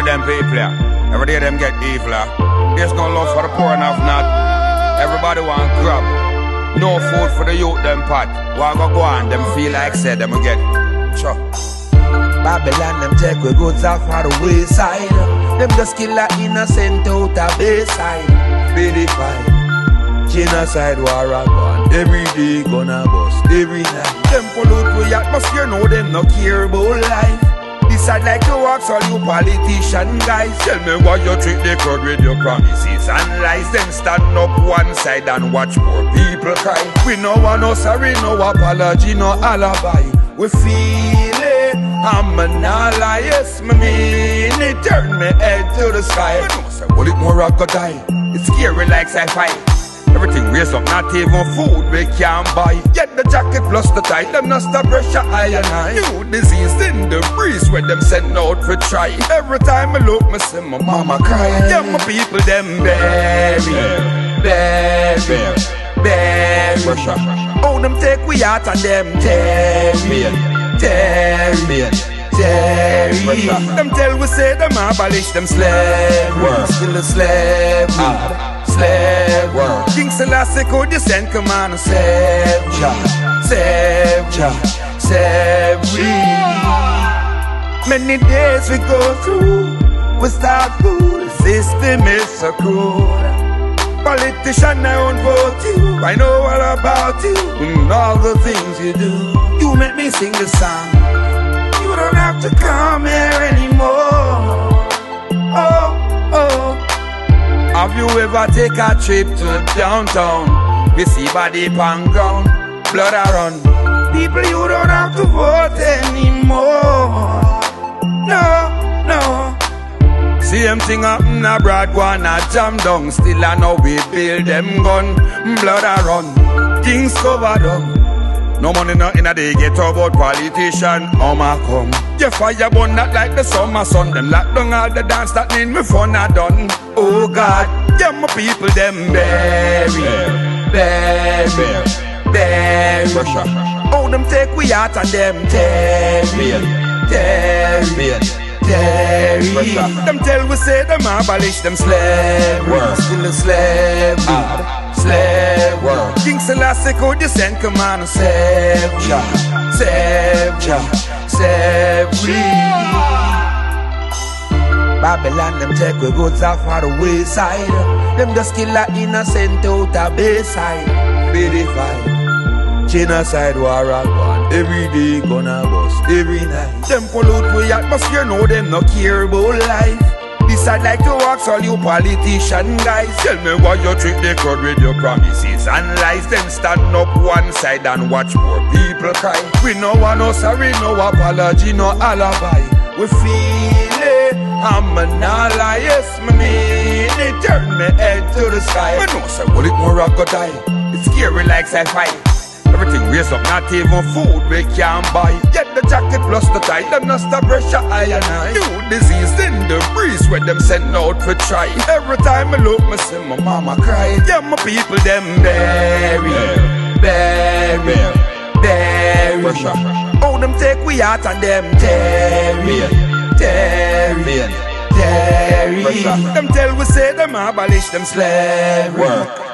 them people, yeah. Every day them get eviler. There's no love for the poor enough, not. Everybody want grab. No food for the youth, them pot. While go on, them feel like said, them get. Sure. Babylon, them take we goods off for the wayside. Them just kill a innocent out of Bayside. Beautified. Genocide war a gone. Every day gonna bust, every night. Them pollute we atmosphere, know them no care about life. Decide like to walk, all you politician guys. Tell me why you treat the crowd with your promises and lies. Then stand up one side and watch poor people cry. We no want no sorry, no apology, no alibi. We feel it, I'm an ally, yes, me mean it. Turn me head to the sky. Will it more rock or die? It's scary like sci-fi. Everything raised up, not even food we can't buy. Get the jacket plus the tie, them not stop pressure high and high. New disease in the breeze where them send out for try. Every time I look, me see my mama cry. Yeah, my people them bury. Oh, them take we out and them tear. Them tell we say them abolish them slave. Still a slave. Slave world. King Selassie could you send command and save Jah, save Jah, save we. Many days we go through, we start food, the system is so cruel. Politician, I won't vote you, I know all about you, and all the things you do. You make me sing the song, you don't have to come here anymore. Oh, oh. Have you ever take a trip to downtown? We see body pan ground, blood a run. People, you don't have to vote anymore. No, no. Same thing happen abroad, go on a jam down. Still I know we build them gun, blood a run. Things covered up. No money not in a day, get about politician, my come. You fire burn not like the summer sun. Them lock down all the dance, that mean me fun a done. Oh God, yeah, my people them bury. Oh, them take we out and them tear. Them tell we say them abolish them slave. Still a slave. Slave world. King Selassie could you send command and save Jah, save Jah, save we. Babylon, them take we goods off for the wayside. Them just kill a innocent out of Bayside. Beautified. Genocide war a gone. Every day gonna bust, every night. Them pollute we atmosphere, know them no care about life. Decide like to walk, all you politician guys. Tell me why you treat the crowd with your promises and lies. Then stand up one side and watch poor people cry. We no want no sorry, no apology, no alibi. We feel it, I'm an ally, yes, me mean it. Turn me head to the sky. I know, say, will it more rock or die? It's scary like sci-fi. Everything raised up, not even food we can't buy. Get the jacket plus the tie, them not stop pressure high and high. New disease in the breeze where them send out for try. Every time I look, me see my mama cry. Yeah, my people them bury. Oh, them take we out and them tear. Them tell we say them abolish them slave.